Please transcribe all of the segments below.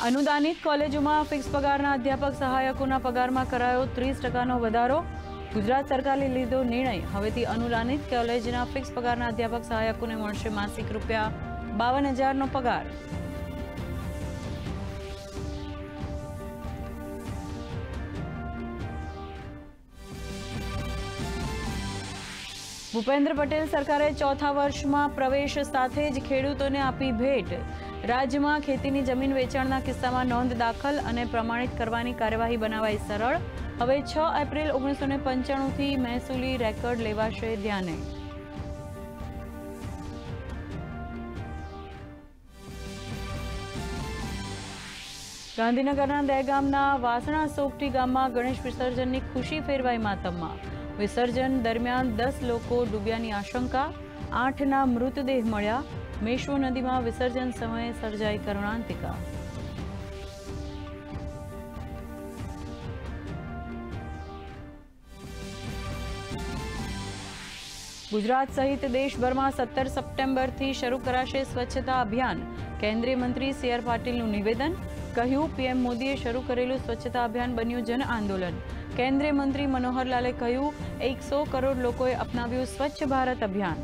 अनुदानित कॉलेजों फिक्स पगारना अध्यापक सहायकोना पगारमां करायो 30% વધારો। गुजरात सरकारे लीधो निर्णय। हवेथी अनुदानित कॉलेजना फिक्स पगारना अध्यापक सहायकोने मळशे मासिक ₹52,000 नो पगार। भूपेन्द्र पटेल सरकारे चौथा वर्ष में प्रवेश साथे ज खेडूतोने आपी भेट। राज्य में खेती की जमीन वेचाणना किस्सा में नोंध दाखल और प्रमाणित करवानी कार्यवाही बनावाई सरल। हवे 6 एप्रिल 1995 थी महसूली रेकॉर्ड लेवाशे ध्याने। गांधीनगरना दहेगामना वासणा सोगठी गाममां गणेश विसर्जननी खुशी फेरवाई मातममां। विसर्जन दरमियान 10 लोको डूब्यानी आशंका। 8 मृतदेह मळ्या। मेश्વો नदीमां विसर्जन समये सर्जाई करुणांतिका। गुजरात सहित देशभर में 17 सप्टेम्बर थी शुरू कराशे स्वच्छता अभियान। केंद्रीय मंत्री CR पाटीलનું निवेदन। કહ્યું PM મોદીએ શરૂ કરેલું સ્વચ્છતા અભિયાન બન્યું જન આંદોલન। કેન્દ્રીય મંત્રી મનોહર લાલે કહ્યું 100 કરોડ લોકોએ અપનાવ્યું સ્વચ્છ ભારત અભિયાન।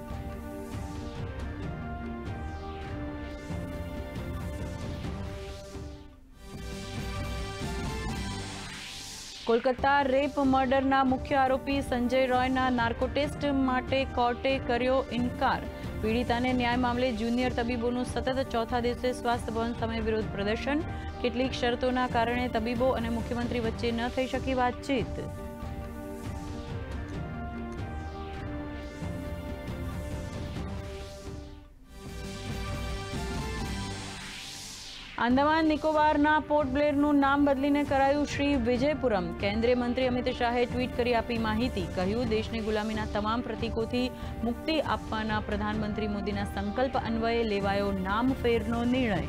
कोलकाता रेप मर्डरना मुख्य आरोपी संजय रॉयना नार्को टेस्ट माटे कोर्टे कर्यो इनकार। पीड़िताने न्याय मामले जूनियर तबीबों सतत चौथा दिवसे स्वास्थ्य भवन सामे विरोध प्रदर्शन। केटलीक शर्तोना कारणे तबीबो अने मुख्यमंत्री वच्चे न थई शकी वातचीत। अंदमान निकोबारना पोर्ट ब्लेरનું नाम बदलीने कराયું श्री विजयपुरम। केंद्रीय मंत्री अमित शाहे ट्वीट કરી આપી માહિતી। કહ્યું દેશને ગુલામીના તમામ પ્રતીકોથી મુક્તિ આપવાના પ્રધાનમંત્રી મોદીના સંકલ્પ અન્વયે લેવાયો નામ ફેરનો નિર્ણય।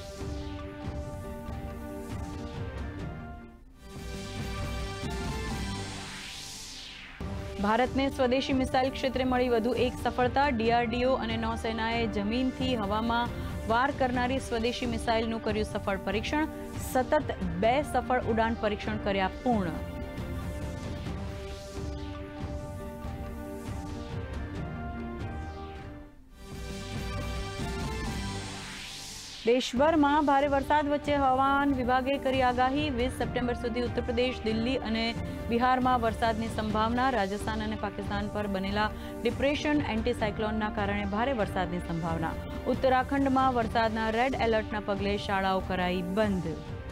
ભારતને સ્વદેશી મિસાઇલ ક્ષેત્રે મળી વધુ એક સફળતા। DRDO અને નૌસેનાએ જમીનથી હવામાં वार करनारी स्वदेशी मिसाइलનું કર્યું સફળ પરીક્ષણ। સતત 2 સફળ ઉડાન પરીક્ષણ કર્યા પૂર્ણ। દેશભરમાં ભારે વરસાદ વચ્ચે હવામાન વિભાગે કરી આગાહી। 20 સપ્ટેમ્બર સુધી ઉત્તર પ્રદેશ, દિલ્હી અને બિહારમાં વરસાદની સંભાવના। રાજસ્થાન અને પાકિસ્તાન પર બનેલા ડિપ્રેશન એન્ટી-સાયક્લોનના કારણે ભારે વરસાદની સંભાવના। ઉત્તરાખંડમાં વરસાદના રેડ એલર્ટના પગલે શાળાઓ કરાઈ બંધ।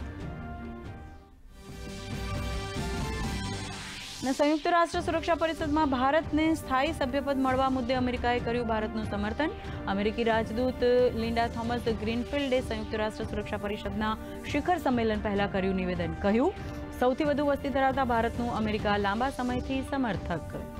संयुक्त राष्ट्र सुरक्षा परिषद में भारत ने स्थायी सभ्यपद मळवा मुद्दे अमेरिकाए कर्યું भारतનું समर्थन। अमेरिकी राजदूत लिंडा थॉमस ग्रीनफील्डे संयुक्त राष्ट्र सुरक्षा परिषदना शिखर सम्मेलन पहला कर्યું निवेदन। કહ્યું સૌથી વધુ વસ્તી ધરાવતા ભારતનું અમેરિકા લાંબા સમયથી સમર્થક।